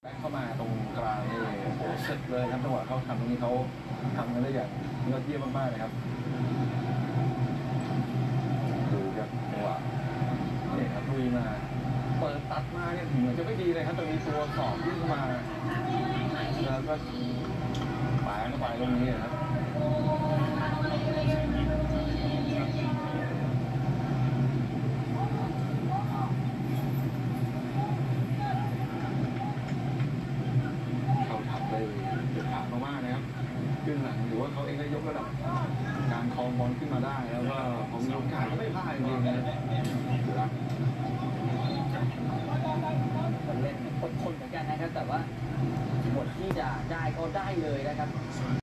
แบ็คเข้ามาตรงกลางนี่โอ้โหเสร็จเลยครับจังหวะเขาทำตรงนี้เขาทำกันได้อย่างยอดเยี่ยมมากๆเลยครับดูครับจังหวะนี่ครับลุยมาเปิดตัดมาเนี่ยเหมือนจะไม่ดีเลยครับแต่มีตัวสอบวิ่งเข้ามาแล้วก็ปาเข้าไปตรงนี้ครับเขาทำได้เด็ดขาดมากๆนะครับขึ้นหลังหรือว่าเขาเองได้ยกระดับการครองบอลขึ้นมาได้แล้วก็ของมีโอกาสก็ไม่พลาดจริงๆนะเล่นคนเหมือนกันนะครับแต่ว่าบทที่จะได้ก็ได้เลยนะครับ